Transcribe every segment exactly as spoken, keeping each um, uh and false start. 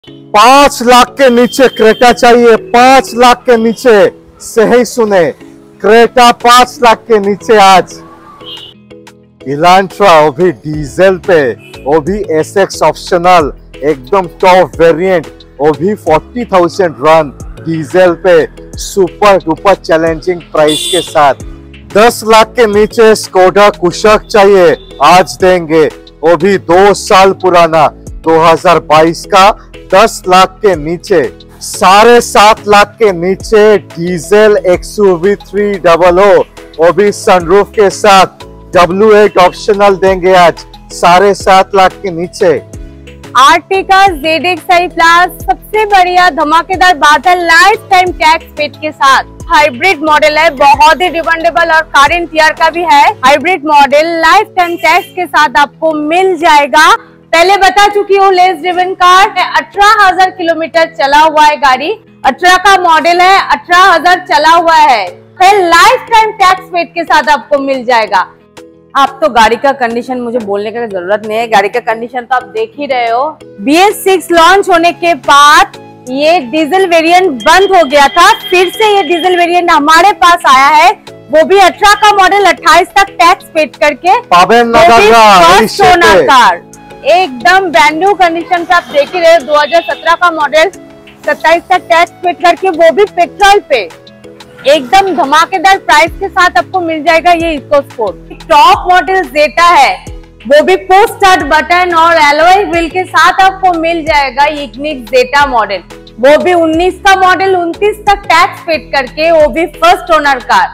पांच लाख के नीचे क्रेटा चाहिए, पांच लाख के नीचे, सही सुने, क्रेटा पांच लाख के नीचे आज। इलांट्रा वो भी डीजल पे, वो भी एस एक्स ऑप्शनल, एकदम टॉप वेरिएंट, वो भी फोर्टी थाउजेंड रन डीजल पे, सुपर डुपर चैलेंजिंग प्राइस के साथ। दस लाख के नीचे स्कोडा कुशक चाहिए, आज देंगे, वो भी दो साल पुराना, दो हज़ार बाईस का, दस लाख के नीचे। साढ़े सात लाख के नीचे diesel XUV three double O, वो भी सनरूफ के साथ, डब्ल्यू एट ऑप्शनल देंगे आज, साढ़े सात लाख के नीचे। Ertiga Z X I plus सबसे बढ़िया धमाकेदार बादल लाइफ टाइम टैक्स पेड के साथ, हाइब्रिड मॉडल है, बहुत ही डिमांडेबल और करेंट ईयर का भी है। Hybrid model life time tax के साथ आपको मिल जाएगा। पहले बता चुकी हूँ, लेस ड्रिवन कार, अठारह हजार किलोमीटर चला हुआ है गाड़ी, अठारह का मॉडल है, अठारह हजार चला हुआ है, फिर लाइफ टाइम टैक्स पेड के साथ आपको मिल जाएगा। आप तो गाड़ी का कंडीशन मुझे बोलने की जरूरत नहीं है, गाड़ी का कंडीशन तो आप देख ही रहे हो। बी एस सिक्स लॉन्च होने के बाद ये डीजल वेरिएंट बंद हो गया था, फिर से ये डीजल वेरिएंट हमारे पास आया है, वो भी अठारह का मॉडल, अट्ठाईस तक टैक्स पेड करके, फर्स्ट ओनर कार, एकदम ब्रांड न्यू कंडीशन पे। आप देख ही रहे हो, दो हज़ार सत्रह का मॉडल, सत्ताईस तक टैक्स पेड करके, वो भी पेट्रोल पे, एकदम धमाकेदार प्राइस के साथ आपको मिल जाएगा ये इकोस्पोर्ट। टॉप मॉडल जेटा है, वो भी पुश स्टार्ट बटन और एलॉय व्हील के साथ आपको मिल जाएगा इग्निस जेटा मॉडल, वो भी उन्नीस का मॉडल, उनतीस तक टैक्स पेड करके, वो भी first owner car.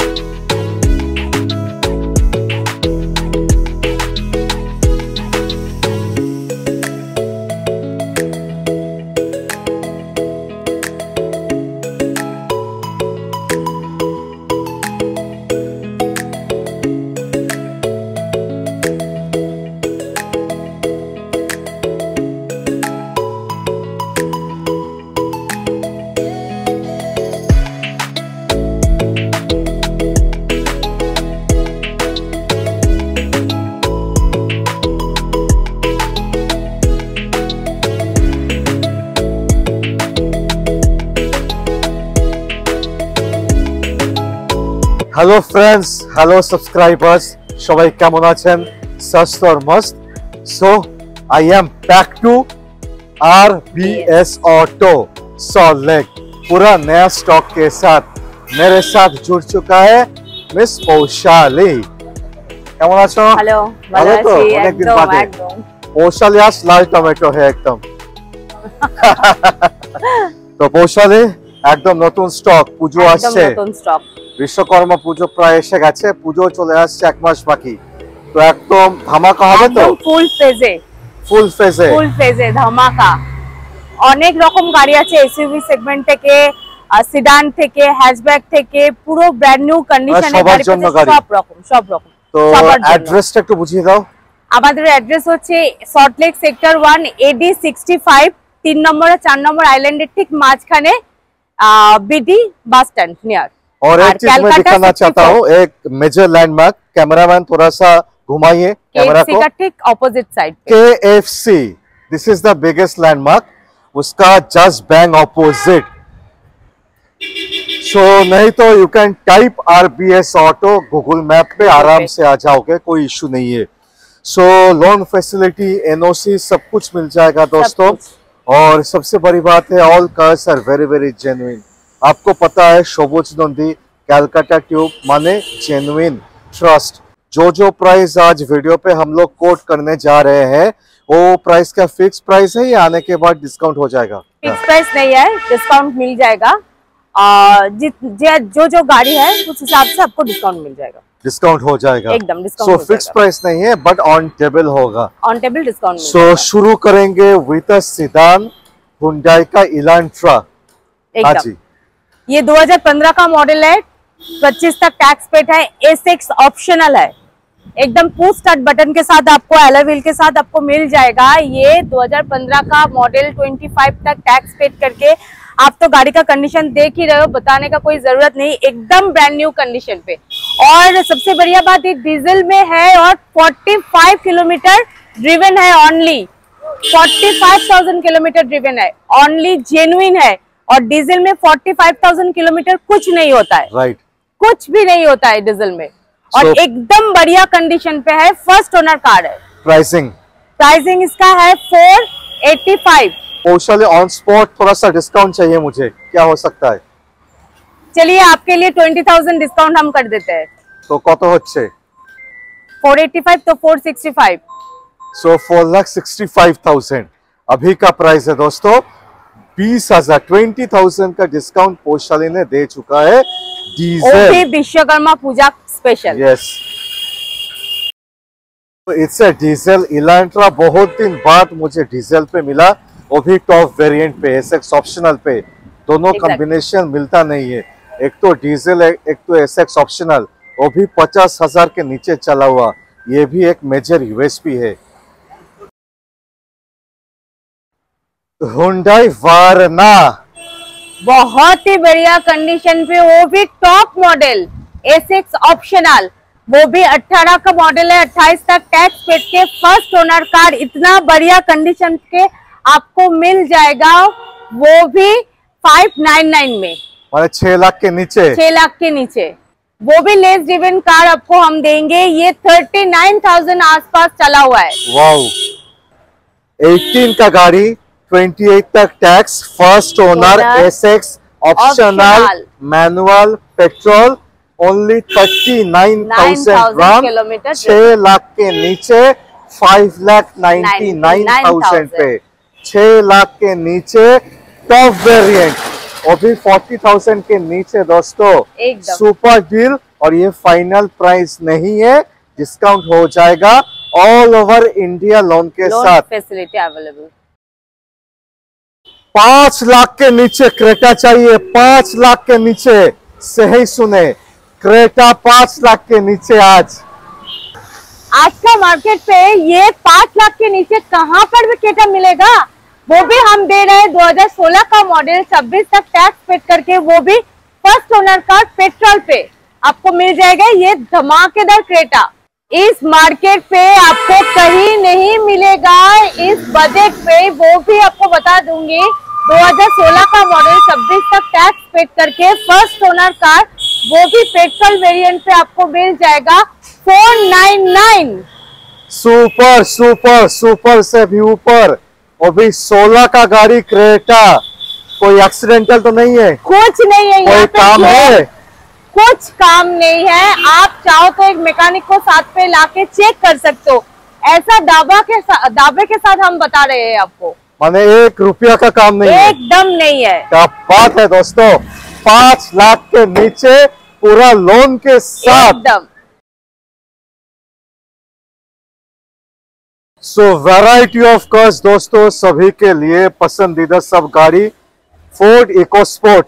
Hello friends, hello subscribers, সবাই কেমন আছেন? সুস্থ और मस्त। So I am back to R B S Auto Salt Lake, पूरा नया स्टॉक के साथ। मेरे साथ जुड़ चुका है मिस पौशाली। কেমন আছো? हेलो, ভালো তো? অনেকদিন বাদে। পৌশালী আজ লাল টমেটো है एकदम। তো পৌশালী একদম নতুন স্টক, পুজো আসছে, নতুন স্টক, বিশ্বকর্মা পুজো প্রায় এসে গেছে, পুজো চলে আসছে, এক মাস বাকি, তো একদম ধামাকা হবে তো? ফুল ফেজে, ফুল ফেজে, ফুল ফেজে ধামাকা। অনেক রকম গাড়ি আছে, এসইউভি সেগমেন্ট থেকে, সিডান থেকে, হ্যাচব্যাক থেকে, পুরো ব্র্যান্ড নিউ কন্ডিশনে গাড়ি পাচ্ছে, সব রকম সব রকম। তো অ্যাড্রেসটা একটু বুঝিয়ে দাও। আমাদের অ্যাড্রেস হচ্ছে Salt Lake sector one AD sixty five, তিন নম্বর আর চার নম্বর আইল্যান্ডের ঠিক মাঝখানে, बीडी बस स्टैंड नियर। और एक चीज मैं दिखाना चाहता हूँ, एक मेजर लैंडमार्क, कैमरामैन थोड़ा सा घुमाइए कैमरा को, ठीक ऑपोजिट साइड के F C, this is the biggest landmark, उसका जस्ट बैंग ऑपोजिट। सो नहीं तो you can type R B S Auto Google map पे, आराम से आ जाओगे, कोई इशू नहीं है। So loan facility, N O C सब कुछ मिल जाएगा दोस्तों, और सबसे बड़ी बात है, all cars are very very genuine. आपको पता है सबुज नंदी कैलकाटा ट्यूब माने जेन्युइन ट्रस्ट। जो जो प्राइस आज वीडियो पे हम लोग कोट करने जा रहे हैं, वो प्राइस का फिक्स प्राइस है या आने के बाद डिस्काउंट हो जाएगा? फिक्स प्राइस नहीं है, डिस्काउंट मिल जाएगा। जो जो गाड़ी है उस हिसाब से आपको डिस्काउंट मिल जाएगा, डिस्काउंट हो जाएगा, एकदम डिस्काउंट। सो फिक्स प्राइस नहीं है, बट ऑन टेबल होगा, ऑन टेबल डिस्काउंट। सो शुरू करेंगे विद अ सेडान हुंडई का इलांट्रा। हाँ जी, ये दो हज़ार पंद्रह का मॉडल है, पच्चीस तक टैक्स पेड है, एस एक्स ऑप्शनल है, एकदम पुश स्टार्ट बटन के साथ आपको, एलॉय व्हील के साथ आपको मिल जाएगा। ये दो हज़ार पंद्रह का मॉडल, पच्चीस तक टैक्स पेड करके। आप तो गाड़ी का कंडीशन देख ही रहे हो, बताने का कोई जरूरत नहीं, एकदम ब्रांड न्यू कंडीशन पे। और सबसे बढ़िया बात, ये डीजल में है और पैंतालीस किलोमीटर ड्रिवन है ओनली, पैंतालीस हज़ार किलोमीटर ड्रिवन है, ओनली जेन्युइन है। और डीजल में पैंतालीस हज़ार किलोमीटर कुछ नहीं होता है, राइट right. कुछ भी नहीं होता है डीजल में। और so, एकदम बढ़िया कंडीशन पे है, फर्स्ट ओनर कार है। प्राइसिंग प्राइसिंग इसका है फोर एटी फाइव। पोर्शे ऑन स्पॉट थोड़ा सा डिस्काउंट चाहिए मुझे, क्या हो सकता है? चलिए आपके लिए ट्वेंटी थाउजेंड डिस्काउंट हम कर देते हैं। तो कत होच्छे? फोर एटी फाइव तो four sixty five. So four lakh sixty five thousand अभी का प्राइस है दोस्तों। बीस हजार ट्वेंटी थाउजेंड का डिस्काउंट पोर्शे ने दे चुका है। Diesel Vishwakarma Puja special. Yes, it's a diesel Elantra. बहुत दिन बाद मुझे डीजल पे मिला, वो भी टॉप वेरिएंट पे, एसएक्स ऑप्शनल पे। दोनों कॉम्बिनेशन मिलता नहीं है, एक तो डीजल एक तो एसएक्स ऑप्शनल, वो भी पचास हजार के नीचे चला हुआ। ये भी एक मेजर यूएसपी है। हुंडई वारना बहुत ही बढ़िया कंडीशन पे, वो भी टॉप मॉडल एसएक्स ऑप्शनल, वो भी अठारह का मॉडल है, अट्ठाईस तक टैक्स पेड के फर्स्ट ओनर कार। इतना बढ़िया कंडीशन के आपको मिल जाएगा, वो भी फाइव नाइन नाइन में, और छह लाख के नीचे छह लाख के नीचे। वो भी लेस ड्रिवन कार आपको हम देंगे, ये थर्टी नाइन थाउजेंड आसपास चला हुआ है। वाओ, अठारह का गाड़ी, अट्ठाईस तक tax, first owner, SX optional, manual, petrol, only thirty nine thousand run, छह लाख के नीचे, five lakh ninety nine thousand पे, छह लाख के नीचे टॉप वेरिएंट, वो भी फोर्टी थाउजेंड के नीचे दोस्तों। Super deal. और ये फाइनल प्राइस नहीं है, डिस्काउंट हो जाएगा ऑल ओवर इंडिया लोन के लोन साथ, फैसिलिटी अवेलेबल। पांच लाख के नीचे क्रेटा चाहिए, पांच लाख के नीचे, सही सुने, क्रेटा पांच लाख के नीचे। आज आज का मार्केट पे ये पांच लाख के नीचे कहां पर भी क्रेटा मिलेगा? वो भी हम दे रहे हैं दो हज़ार सोलह का मॉडल, छब्बीस तक टैक्स पेड करके, वो भी फर्स्ट ओनर कार पेट्रोल पे आपको मिल जाएगा। ये धमाकेदार क्रेटा इस मार्केट पे आपको कहीं नहीं मिलेगा इस बजट पे। वो भी आपको बता दूंगी, दो हज़ार सोलह का मॉडल, छब्बीस तक टैक्स पेड करके फर्स्ट ओनर कार, वो भी पेट्रोल वेरिएंट पे आपको मिल जाएगा four nine nine. Super super super से भी ऊपर, वो भी सोलह का गाड़ी क्रेटा। कोई एक्सीडेंटल तो नहीं है? कुछ नहीं है, कोई काम है? कुछ काम नहीं है। आप चाहो तो एक मैकेनिक को साथ पे लाके चेक कर सकते हो, ऐसा दावा के दावे के साथ हम बता रहे हैं आपको। माने एक रुपया का काम नहीं है, एकदम नहीं है। क्या बात है दोस्तों, पांच लाख के नीचे पूरा लोन के साथ एकदम। सो वैरायटी ऑफ कार्स दोस्तों, सभी के लिए पसंदीदा सब गाड़ी। फोर्ड इकोस्पोर्ट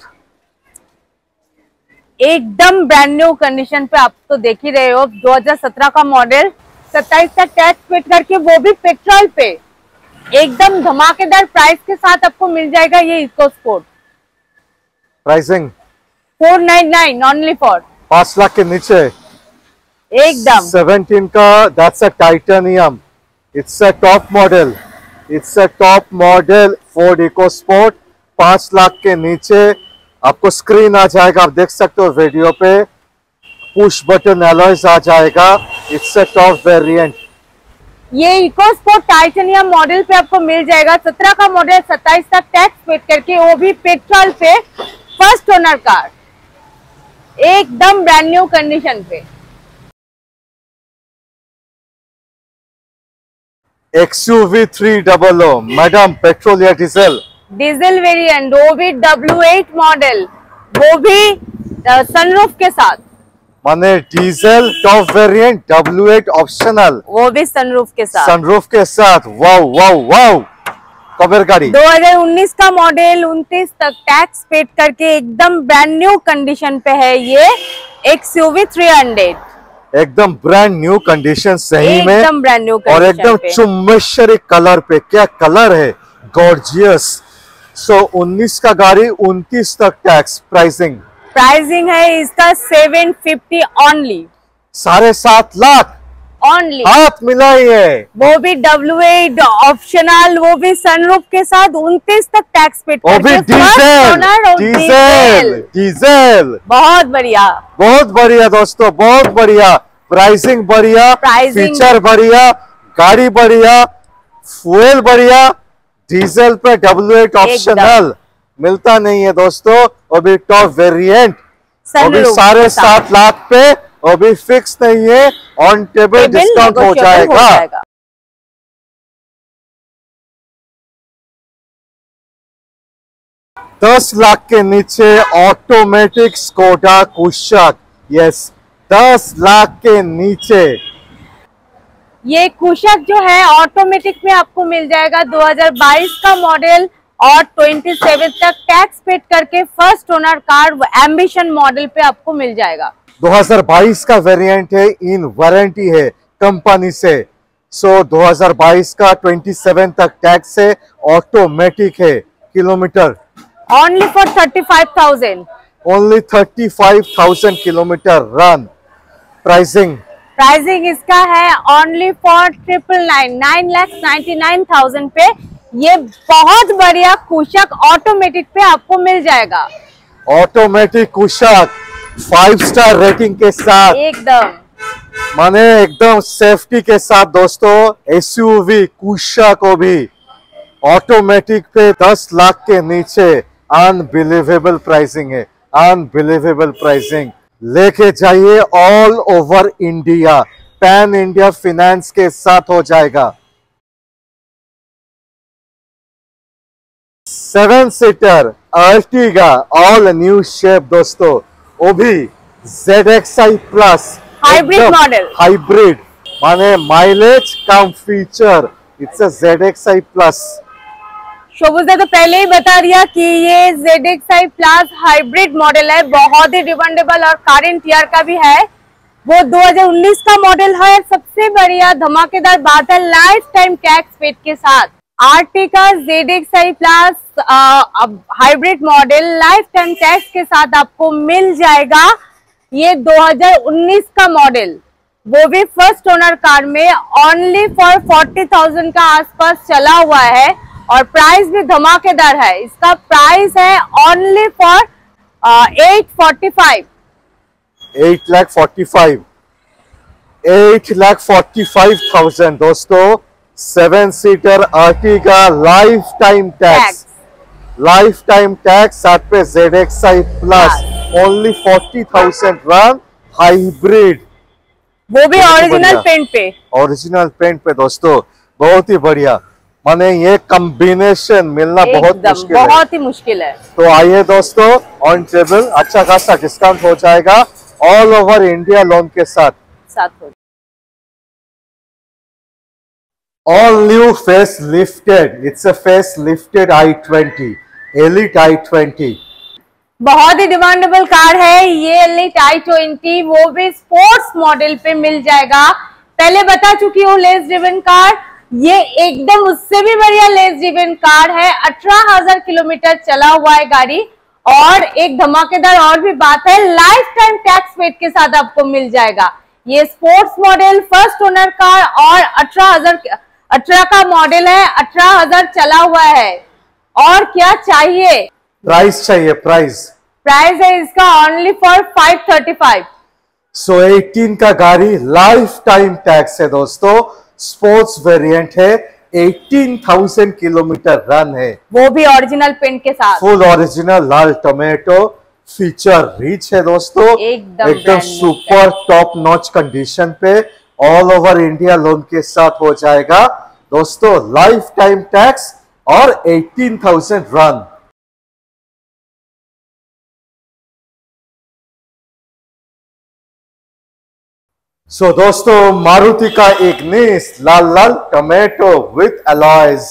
एकदम ब्रांड न्यू कंडीशन पे, आप तो देख ही रहे हो, दो हज़ार सत्रह का मॉडल, सत्ताईस तक टैक्स पेड करके, वो भी पेट्रोल पे, एकदम धमाकेदार प्राइस के साथ आपको मिल जाएगा ये EcoSport. Pricing four nine nine only for, पांच लाख के नीचे एकदम। सेवनटीन का, that's a titanium, it's a top model, it's a top model Ford EcoSport, पांच लाख के नीचे। आपको स्क्रीन आ जाएगा, आप देख सकते हो वीडियो पे, पुश बटन अलॉयज आ जाएगा, इट्स अ टॉप वेरिएंट। ये इकोस्पोर्ट टाइटेनियम मॉडल पे आपको मिल जाएगा, सत्रह का मॉडल, सत्ताईस तक टैक्स पेड करके, वो भी पेट्रोल पे, फर्स्ट ओनर कार, एकदम ब्रांड न्यू कंडीशन पे। XUV three double O, madam petrol या डीजल? डीजल वेरिएंट, वो भी डब्ल्यू एट मॉडल, वो भी सनरूफ के साथ। माने diesel top variant, W eight optional, वो भी सनरूफ के साथ, सनरूफ के साथ। वाओ वाओ वाओ, कबर गाड़ी, दो हज़ार उन्नीस का मॉडल, उनतीस तक टैक्स पेड करके, एकदम ब्रांड न्यू कंडीशन पे है ये एक्सयूवी थ्री हंड्रेड, एकदम ब्रांड न्यू कंडीशन, सही में एकदम ब्रांड न्यू और एकदम चुम्बेश्वरी कलर पे। क्या कलर है, गॉर्जियस। सो उन्नीस का गाड़ी, उनतीस तक टैक्स, प्राइसिंग प्राइसिंग है इसका सेवन फिफ्टी ओनली, साढ़े सात लाख। ओनली। हाथ मिलाइए। वो भी डब्ल्यू एट ऑप्शनल, वो भी सनरूफ के साथ उनतीस तक टैक्स पेड वो भी डीजल डीजल डीजल। बहुत बढ़िया, बहुत बढ़िया दोस्तों, बहुत बढ़िया। प्राइसिंग बढ़िया, फीचर बढ़िया, गाड़ी बढ़िया, फ्यूल बढ़िया, डीजल पे डब्ल्यू एट ऑप्शनल मिलता नहीं है दोस्तों। वो भी टॉप वेरिएंट, वो भी साढ़े सात लाख पे, वो भी फिक्स नहीं है, ऑन टेबल डिस्काउंट हो जाएगा। दस लाख के नीचे ऑटोमेटिक स्कोडा कुशाक, यस दस लाख के नीचे ये कुशाक जो है ऑटोमेटिक में आपको मिल जाएगा। दो हज़ार बाईस का मॉडल और सत्ताईस तक टैक्स पेड करके first owner car ambition model पे आपको मिल जाएगा। दो हज़ार बाईस का वेरिएंट है, इन वारंटी है कंपनी से। सो दो हज़ार बाईस का सत्ताईस तक टैक्स है, ऑटोमेटिक है, kilometre only for thirty five thousand, only thirty five thousand kilometre run. Pricing pricing इसका है only for triple nine nine lakh ninety nine thousand पे। ये बहुत बढ़िया कुशाक ऑटोमेटिक पे आपको मिल जाएगा। Automatic Kushaq five star rating के साथ, एकदम माने एकदम सेफ्टी के साथ दोस्तों। एसयूवी कुशाक को भी ऑटोमेटिक पे दस लाख के नीचे, अनबिलीवेबल प्राइसिंग है, अनबिलीवेबल प्राइसिंग। लेके जाइए all over India, pan India finance के साथ हो जाएगा। Seven seater Ertiga all new shape दोस्तों, वो भी Z X I plus hybrid model, hybrid माने माइलेज कम feature, it's a Z X I plus. शोभूज ने तो पहले ही बता दिया कि ये Z X I plus hybrid model है, बहुत ही डिमांडेबल और करंट ईयर का भी है। वो दो हज़ार उन्नीस का मॉडल है। सबसे बढ़िया धमाकेदार बात है लाइफ टाइम टैक्स पेड के साथ Ertiga Z X I plus hybrid model life time tax के साथ आपको मिल जाएगा। ये दो हज़ार उन्नीस का मॉडल, वो भी फर्स्ट ओनर कार में, ओनली फॉर फोर्टी थाउजेंड का आसपास चला हुआ है और प्राइस भी धमाकेदार है। इसका प्राइस है only for eight forty five, eight lakh forty five, eight lakh forty five thousand दोस्तों। Seven seater Ertiga life time tax, life time tax, साथ पे Z X I plus, only forty thousand run, hybrid, वो भी original paint पे, original paint पे दोस्तों। बहुत ही बढ़िया, माने ये कॉम्बिनेशन मिलना बहुत मुश्किल है, बहुत ही मुश्किल है। तो आइए दोस्तों, ऑन टेबल अच्छा खासा डिस्काउंट हो जाएगा ऑल ओवर इंडिया लोन के साथ साथ हो। All new face lifted, it's a face lifted i twenty, Elite i twenty. बहुत ही डिमांडेबल कार है ये Elite i ट्वेंटी, वो भी स्पोर्ट्स मॉडल पे मिल जाएगा। पहले बता चुकी हूँ लेस ड्रिवन कार, ये एकदम उससे भी बढ़िया लेस ड्रिवन कार है। अठारह हजार किलोमीटर चला हुआ है गाड़ी। और एक धमाकेदार और भी बात है, लाइफ टाइम टैक्स पेड के साथ आपको मिल जाएगा। ये sports model first owner car और अठारह हजार अठारह का मॉडल है, अठारह हजार चला हुआ है। और क्या चाहिए? प्राइस चाहिए, प्राइस प्राइस है इसका only for five thirty five. So eighteen का गाड़ी लाइफ टाइम टैक्स है दोस्तों, स्पोर्ट्स वेरिएंट है, एटीन थाउजेंड किलोमीटर रन है, वो भी ओरिजिनल पेंट के साथ, फुल ओरिजिनल लाल टोमेटो, फीचर रिच है दोस्तों, एकदम एकदम सुपर टॉप नॉच कंडीशन पे, ऑल ओवर इंडिया लोन के साथ हो जाएगा दोस्तों। लाइफ टाइम टैक्स और eighteen thousand run. So so, दोस्तों मारुति का इग्निस लाल लाल टोमेटो विथ अलॉयज।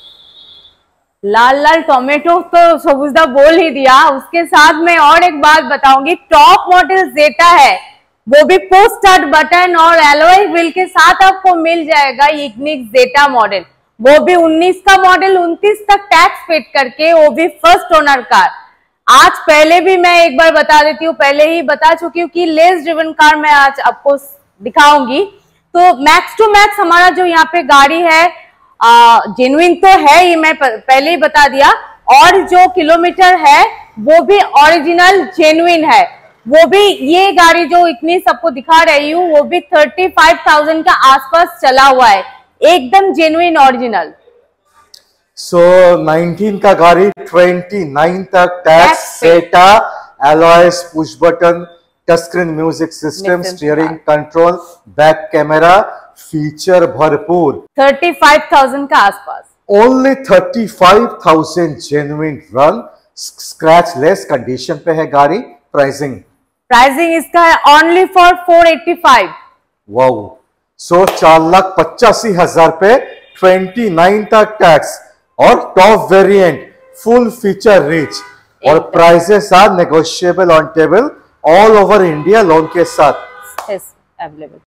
लाल लाल टोमेटो तो सबूजदा बोल ही दिया, उसके साथ में और एक बात बताऊंगी, टॉप मॉडल जेटा है, वो भी पोस्ट स्टार्ट बटन और एलॉय व्हील के साथ आपको मिल जाएगा। इग्निस जेटा मॉडल, वो भी उन्नीस का मॉडल, उनतीस तक टैक्स पेड करके, वो भी फर्स्ट ओनर कार। आज पहले भी मैं एक बार बता देती हूँ, पहले ही बता चुकी हूँ कि लेस ड्रिवन कार मैं आज आपको दिखाऊंगी। तो मैक्स टू मैक्स हमारा जो यहाँ पे गाड़ी है जेन्युइन तो है, ये मैं पहले ही बता दिया, और जो किलोमीटर है वो भी ओरिजिनल जेन्युइन है। वो भी ये गाड़ी जो इतनी सबको दिखा रही हूँ वो भी थर्टी फाइव थाउजेंड का आसपास चला हुआ है, एकदम जेन्युइन ओरिजिनल। सो नाइनटीन का गाड़ी ट्वेंटी नाइन तक tax, zeta, alloys, push button, touch screen music system, steering control, back camera, feature भरपूर, थर्टी फाइव थाउजेंड का आसपास। Only thirty five thousand genuine run, scratchless condition पे है गाड़ी। Pricing pricing इसका है only for four eighty five. Wow, so चार लाख पचासी हजार पे ट्वेंटी नाइन तक टैक्स और top variant, full feature rich, और prices are negotiable on table all over India loan के साथ अवेलेबल।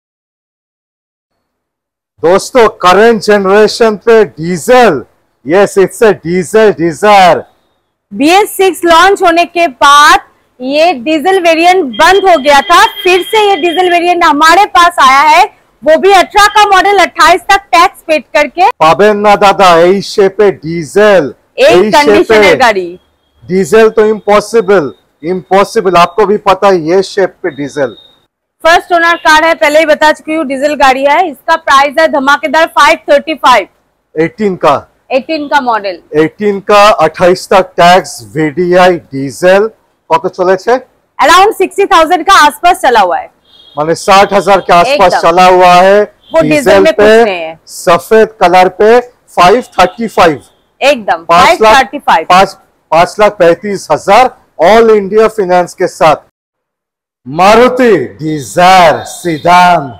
दोस्तों करंट जनरेशन पे diesel, yes it's a diesel Dzire. B S six launch होने के बाद ये डीजल वेरिएंट बंद हो गया था, फिर से ये डीजल वेरिएंट हमारे पास आया है, वो भी अठारह का मॉडल अट्ठाईस तक टैक्स पेड करके। पाबेन ना दादा ए शेप पे डीजल, एक कंडीशनर गाड़ी, डीजल तो इम्पॉसिबल, इम्पॉसिबल, आपको भी पता है ये शेप पे डीजल। फर्स्ट ओनर कार है, पहले ही बता चुकी हूँ, डीजल गाड़ी है। इसका प्राइस है धमाकेदार फाइव थर्टी फाइव। एटीन का एटीन का मॉडल, एटीन का अट्ठाईस तक टैक्स, वीडीआई डीजल कत चले छे? अराउंड सिक्सटी थाउजेंड का आसपास चला हुआ है, माने साठ हजार के आसपास चला हुआ है। वो डीजल में कुछ नहीं है। सफेद कलर पे फाइव थर्टी फाइव, एकदम पांच फाइव थर्टी फाइव, पांच पांच लाख पैंतीस हजार ऑल इंडिया फाइनेंस के साथ। मारुति डिजायर सीडान,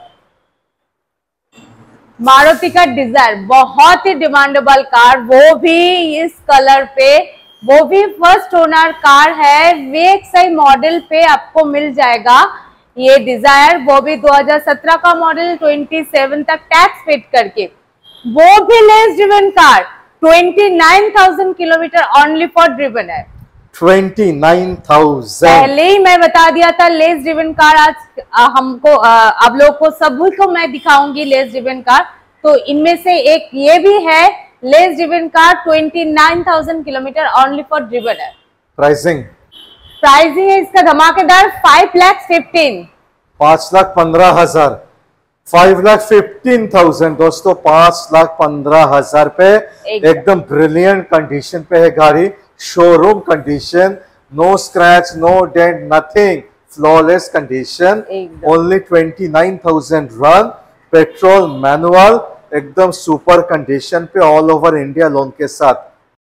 मारुति का डिजायर बहुत ही डिमांडेबल कार, वो भी इस कलर पे, वो भी फर्स्ट ओनर कार है, वे एक सही मॉडल पे आपको मिल जाएगा ये डिजायर, वो भी दो हज़ार सत्रह का मॉडल, सत्ताईस तक टैक्स पेड करके, वो भी लेस ड्रिवन कार, उनतीस हज़ार किलोमीटर ओनली फॉर ड्रिवन है। ट्वेंटी नाइन थाउजेंड पहले ही मैं बता दिया था लेस ड्रिवन कार आज आ, हमको आ, आप लोग को सभी को मैं दिखाऊंगी लेस ड्रिवन कार, तो इनमें से एक ये भी है लेस ड्रिवन कार, उनतीस हज़ार किलोमीटर ओनली फॉर ड्रिवन है। प्राइसिंग प्राइसिंग है इसका धमाकेदार फाइव लैख फिफ्टीन, पांच लाख पंद्रह हजार, फाइव लाख फिफ्टीन थाउजेंड। दोस्तों पांच लाख पंद्रह हजार पे एकदम ब्रिलियंट कंडीशन पे है गाड़ी, showroom condition, no scratch, no dent, nothing, flawless condition, only twenty nine thousand run, petrol manual, एकदम सुपर कंडीशन पे ऑल ओवर इंडिया लोन के साथ।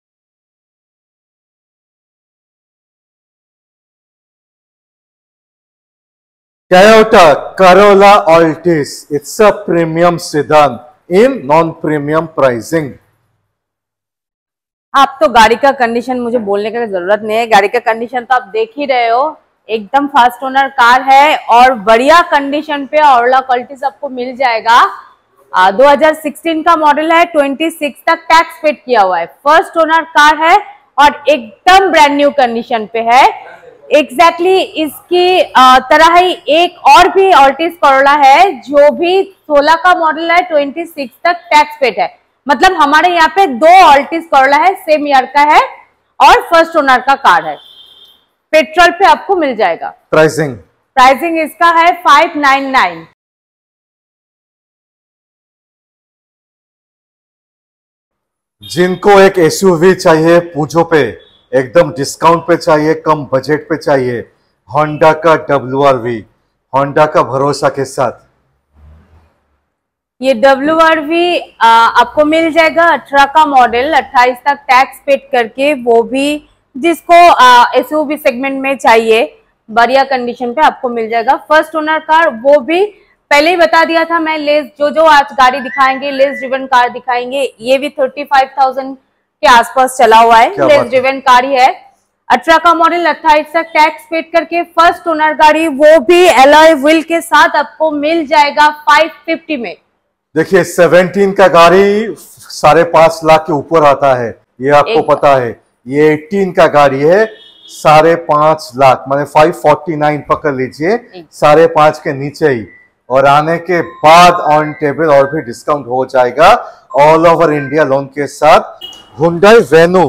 Toyota Corolla Altis, it's a premium sedan in non-premium pricing. आप तो गाड़ी का condition मुझे बोलने की जरूरत नहीं है, गाड़ी का कंडीशन तो आप देख ही रहे हो, एकदम फर्स्ट ओनर कार है और बढ़िया कंडीशन पे Corolla Altis आपको मिल जाएगा। आ, दो हज़ार सोलह का मॉडल है, छब्बीस तक टैक्स पेड किया हुआ है, फर्स्ट ओनर कार है और एकदम ब्रांड न्यू कंडीशन पे है। एग्जैक्टली exactly इसकी आ, तरह ही एक और भी Altis Corolla है जो भी सोलह का मॉडल है, छब्बीस तक टैक्स पेड है, मतलब हमारे यहाँ पे दो Altis Corolla है, सेम ईयर का है और फर्स्ट ओनर का कार है, पेट्रोल पे आपको मिल जाएगा। प्राइसिंग प्राइसिंग इसका है फाइव नाइन नाइन। जिनको एक एसयूवी चाहिए पूजो पे, एकदम डिस्काउंट पे चाहिए, कम बजट पे चाहिए, होंडा का डब्ल्यू आर वी, होंडा का भरोसा के साथ ये डब्ल्यू आर वी आपको मिल जाएगा, अठारह का मॉडल, अट्ठाईस तक टैक्स पेड करके, वो भी जिसको एसयूवी सेगमेंट में चाहिए बढ़िया कंडीशन पे आपको मिल जाएगा, फर्स्ट ओनर कार, वो भी पहले ही बता दिया था मैं, लेस जो जो आज गाड़ी दिखाएंगे लेस ड्रिवन कार दिखाएंगे, ये भी थर्टी फाइव थाउजेंड के आसपास चला हुआ है, लेस ड्रिवन कार ही है, अठारह का मॉडल, अट्ठाईस तक टैक्स पेड करके, फर्स्ट ओनर गाड़ी, वो भी एलॉय व्हील के साथ आपको मिल जाएगा फाइव फिफ्टी में। देखिए सेवनटीन का गाड़ी साढ़े पांच लाख के ऊपर आता है, ये आपको पता है, ये एटीन का गाड़ी है साढ़े पांच लाख, माने फाइव फोर्टी नाइन पकड़ लीजिए, साढ़े पांच के नीचे ही, और आने के बाद ऑन टेबल और भी डिस्काउंट हो जाएगा ऑल ओवर इंडिया लोन के साथ। हुंडई वेन्यू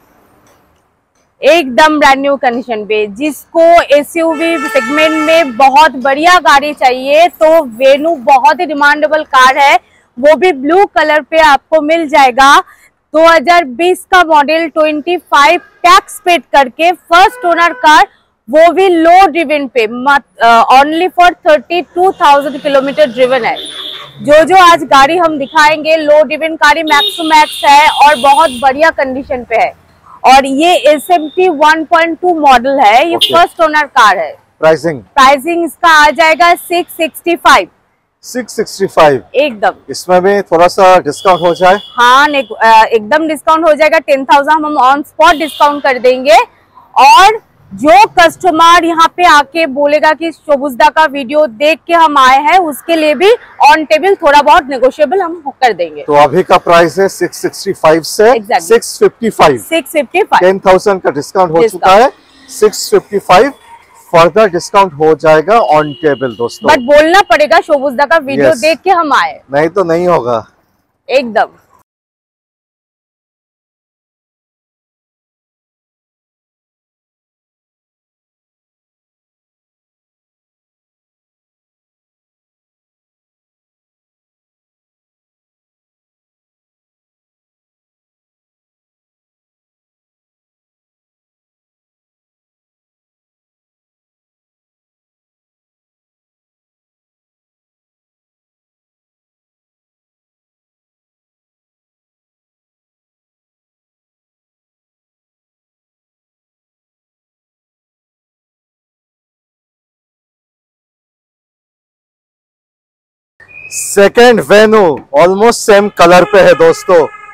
एकदम ब्रांड न्यू कंडीशन पे, जिसको एसयूवी सेगमेंट में बहुत बढ़िया गाड़ी चाहिए तो वेन्यू बहुत ही डिमांडेबल कार है, वो भी ब्लू कलर पे आपको मिल जाएगा। दो हज़ार बीस का मॉडल, पच्चीस टैक्स पेड करके फर्स्ट ओनर कार, वो भी लो ड्रिवन पे, only for thirty two thousand kilometre driven है। जो जो आज गाड़ी हम दिखाएंगे लो ड्रिवन गाड़ी मैक्स टू मैक्स है और बहुत बढ़िया कंडीशन पे है। और ये S M T one point two model है, ये okay. फर्स्ट ओनर कार है। प्राइसिंग प्राइसिंग इसका आ जाएगा six sixty five. Six sixty five एकदम। इसमें भी थोड़ा सा डिस्काउंट हो जाए? हाँ, एकदम डिस्काउंट हो जाएगा। टेन थाउजेंड हम ऑन स्पॉट डिस्काउंट कर देंगे। और जो कस्टमर यहाँ पे आके बोलेगा कि शोबुजदा का वीडियो देख के हम आए हैं, उसके लिए भी ऑन टेबल थोड़ा बहुत नेगोशिएबल हम कर देंगे। तो अभी का प्राइस है सिक्स सिक्सटी फाइव से exactly. Six fifty five. Six fifty five. Ten thousand का डिस्काउंट हो चुका है, six fifty five further discount हो जाएगा ऑन टेबल दोस्तों। बट बोलना पड़ेगा शोबुजदा का वीडियो yes. देख के हम आए, नहीं तो नहीं होगा। एकदम। Second Venue almost same colour पे है दोस्तों,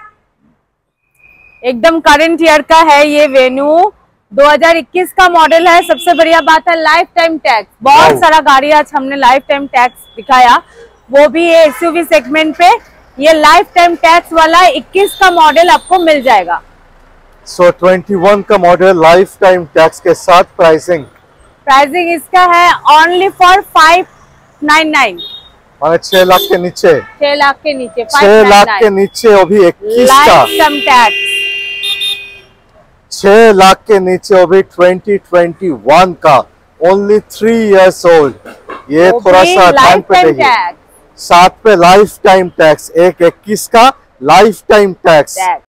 एकदम करंट ईयर का है ये वेन्यू। दो हज़ार इक्कीस का मॉडल है। सबसे बढ़िया बात है लाइफ टाइम टैक्स। बहुत सारा गाड़ी आज हमने लाइफ टाइम टैक्स दिखाया, वो भी ये एसयूवी सेगमेंट पे। ये लाइफ टाइम टैक्स वाला इक्कीस का मॉडल आपको मिल जाएगा। सो ट्वेंटी वन का मॉडल लाइफ टाइम टैक्स के साथ। प्राइसिंग प्राइसिंग इसका है only for five nine nine, छह लाख के नीचे। छह लाख के नीचे छह लाख के नीचे, वो भी इक्कीस का लाइफ टैक्स। छह लाख के नीचे, वो भी ट्वेंटी ट्वेंटी वन का, ओनली थ्री इयर्स ओल्ड। ये थोड़ा सा ध्यान पे देखिए, साथ पे लाइफ टाइम टैक्स, एक इक्कीस का लाइफ टाइम टैक्स।